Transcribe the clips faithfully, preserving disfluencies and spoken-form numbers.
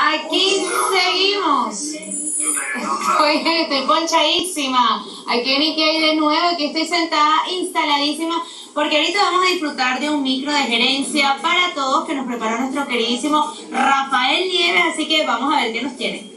Aquí seguimos. Estoy, estoy ponchadísima. Aquí en Ikea de nuevo, aquí estoy sentada, instaladísima, porque ahorita vamos a disfrutar de un micro de gerencia para todos que nos preparó nuestro queridísimo Rafael Nieves, así que vamos a ver qué nos tiene.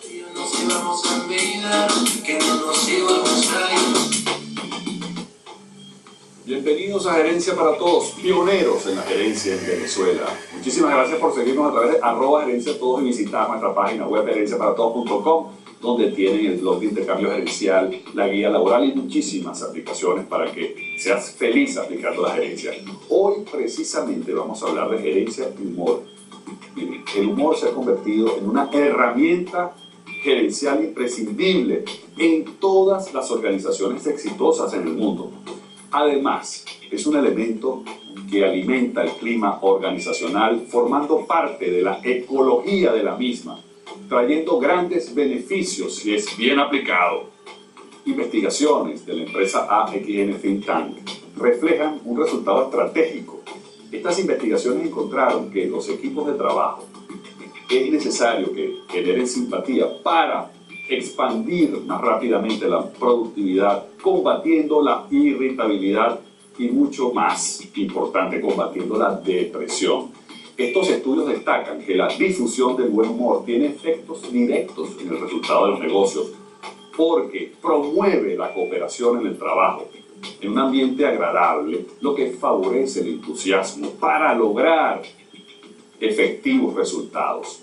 Bienvenidos a Gerencia para Todos, pioneros en la gerencia en Venezuela. Muchísimas gracias por seguirnos a través de arroba gerencia todos y visitar nuestra página web gerencia para todos punto com, donde tienen el blog de intercambio gerencial, la guía laboral y muchísimas aplicaciones para que seas feliz aplicando la gerencia. Hoy precisamente vamos a hablar de gerencia y humor. Miren, el humor se ha convertido en una herramienta gerencial imprescindible en todas las organizaciones exitosas en el mundo. Además, es un elemento que alimenta el clima organizacional, formando parte de la ecología de la misma, trayendo grandes beneficios si es bien aplicado. Investigaciones de la empresa A X N Think Tank reflejan un resultado estratégico. Estas investigaciones encontraron que los equipos de trabajo es necesario que generen simpatía para expandir más rápidamente la productividad, combatiendo la irritabilidad y mucho más importante, combatiendo la depresión. Estos estudios destacan que la difusión del buen humor tiene efectos directos en el resultado de los negocios, porque promueve la cooperación en el trabajo, en un ambiente agradable, lo que favorece el entusiasmo para lograr efectivos resultados.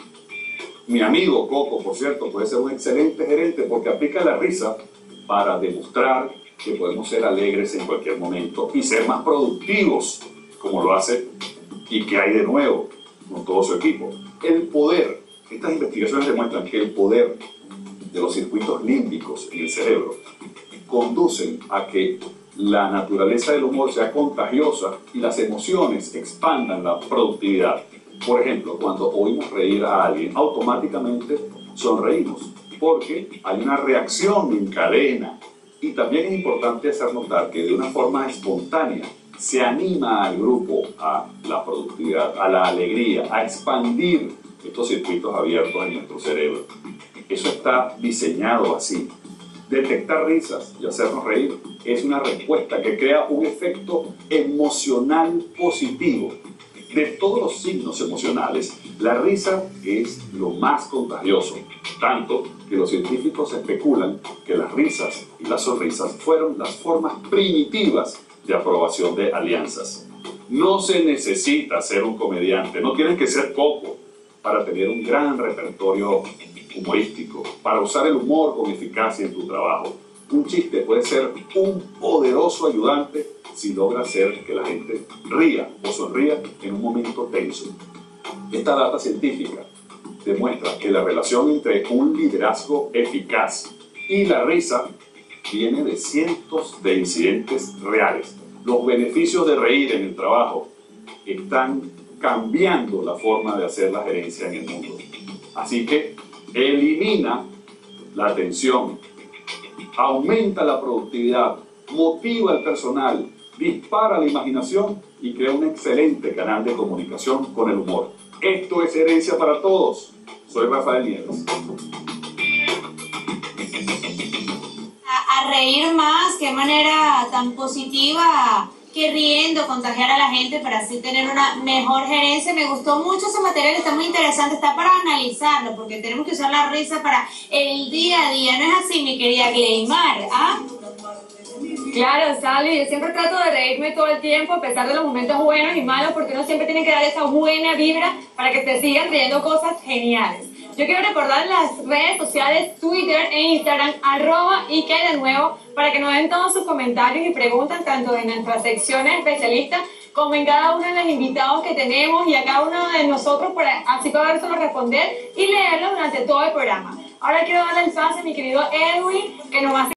Mi amigo Coco, por cierto, puede ser un excelente gerente porque aplica la risa para demostrar que podemos ser alegres en cualquier momento y ser más productivos, como lo hace y que hay de nuevo con todo su equipo. El poder, estas investigaciones demuestran que el poder de los circuitos límbicos en el cerebro conducen a que la naturaleza del humor sea contagiosa y las emociones expandan la productividad. Por ejemplo, cuando oímos reír a alguien, automáticamente sonreímos, porque hay una reacción en cadena. Y también es importante hacer notar que de una forma espontánea se anima al grupo a la productividad, a la alegría, a expandir estos circuitos abiertos en nuestro cerebro. Eso está diseñado así. Detectar risas y hacernos reír es una respuesta que crea un efecto emocional positivo. De todos los signos emocionales, la risa es lo más contagioso, tanto que los científicos especulan que las risas y las sonrisas fueron las formas primitivas de aprobación de alianzas. No se necesita ser un comediante, no tienes que ser Coco para tener un gran repertorio humorístico, para usar el humor con eficacia en tu trabajo. Un chiste puede ser un poderoso ayudante si logra hacer que la gente ría o sonría en un momento tenso. Esta data científica demuestra que la relación entre un liderazgo eficaz y la risa viene de cientos de incidentes reales. Los beneficios de reír en el trabajo están cambiando la forma de hacer la gerencia en el mundo. Así que elimina la tensión, aumenta la productividad, motiva al personal, dispara la imaginación y crea un excelente canal de comunicación con el humor. Esto es Gerencia para Todos. Soy Rafael Nieves. A, a reír más, qué manera tan positiva que riendo, contagiar a la gente para así tener una mejor gerencia. Me gustó mucho ese material, está muy interesante, está para analizarlo, porque tenemos que usar la risa para el día a día. ¿No es así, mi querida Gleymar? ¿Ah? Claro, Sally, yo siempre trato de reírme todo el tiempo, a pesar de los momentos buenos y malos, porque uno siempre tiene que dar esa buena vibra para que te sigan trayendo cosas geniales. Yo quiero recordar las redes sociales, Twitter e Instagram, arroba Ikea de nuevo, para que nos den todos sus comentarios y preguntas, tanto en nuestras secciones especialistas, como en cada uno de los invitados que tenemos y a cada uno de nosotros, para así podérselos responder y leerlos durante todo el programa. Ahora quiero darle el pase a mi querido Edwin, que nos va a